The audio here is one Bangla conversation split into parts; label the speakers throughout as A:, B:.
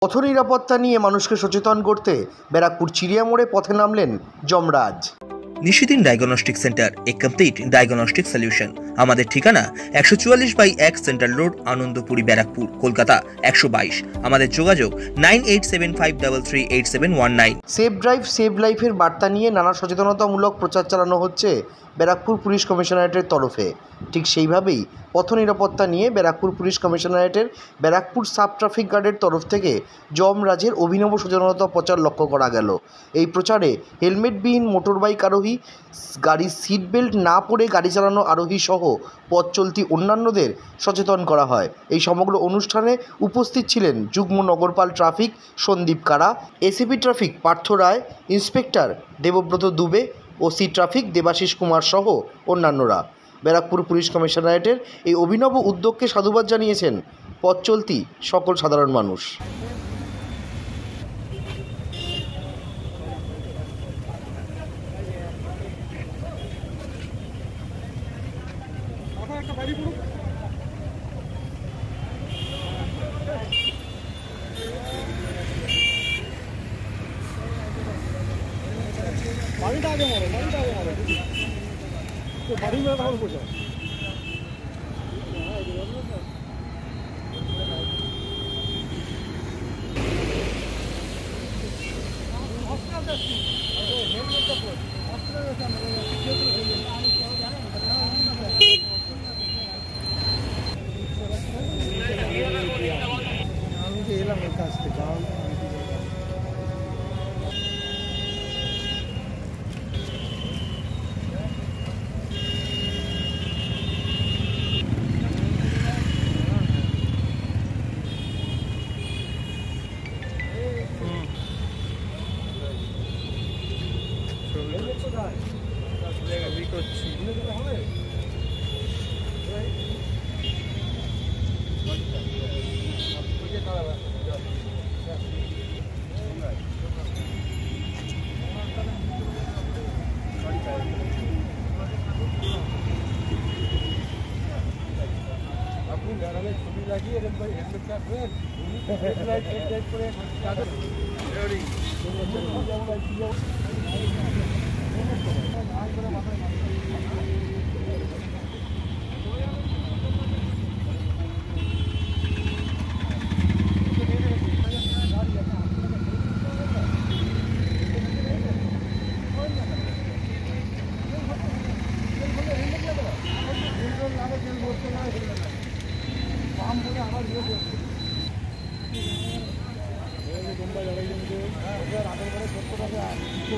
A: পথ নিরাপত্তা নিয়ে মানুষকে সচেতন করতে ব্যারাকপুর চিড়িয়ামোড়ে পথে নামলেন যমরাজ।
B: Nishidin diagnostic centre, a complete diagnostic solution. আমাদের ঠিকানা 144/1 সেন্ট্রাল রোড, আনন্দপুরি, ব্যারাকপুর, কলকাতা 122। আমাদের যোগাযোগ 9875338719।
A: সেফ ড্রাইভ সেভ লাইফের বার্তা নিয়ে নানা সচেতনতামূলক প্রচার চালানো হচ্ছে ব্যারাকপুর পুলিশ কমিশনারেটের তরফে। ঠিক সেইভাবেই পথ নিরাপত্তা নিয়ে ব্যারাকপুর পুলিশ কমিশনারেটের ব্যারাকপুর সাব ট্রাফিক গার্ডের তরফ থেকে যমরাজের অভিনব সচেতনতা প্রচার লক্ষ্য করা গেল। এই প্রচারে হেলমেটবিহীন মোটরবাইক আরোহী, গাড়ির সিট বেল্ট না পরে গাড়ি চালানো আরোহী সহ পথ চলতি অন্যান্যদের সচেতন করা হয়। এই সমগ্র অনুষ্ঠানে উপস্থিত ছিলেন যুগ্ম নগরপাল traffic Sandip Karra, ACP traffic Partha Roy, inspector Debabrata Dubey, OC traffic Debashis Kumar সহ অন্যান্যরা। ব্যারাকপুর পুলিশ কমিশনারেটের এই অভিনব উদ্যোগকে সাধুবাদ জানিয়েছেন পথ চলতি সকল সাধারণ মানুষ।
C: বাড়ি মেরে তাহলে বসে আমি এলাম ওর কাছ থেকে। ছবি লাগিয়ে হেলমেট কাটবেন, করে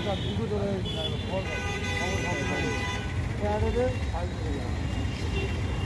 C: আগের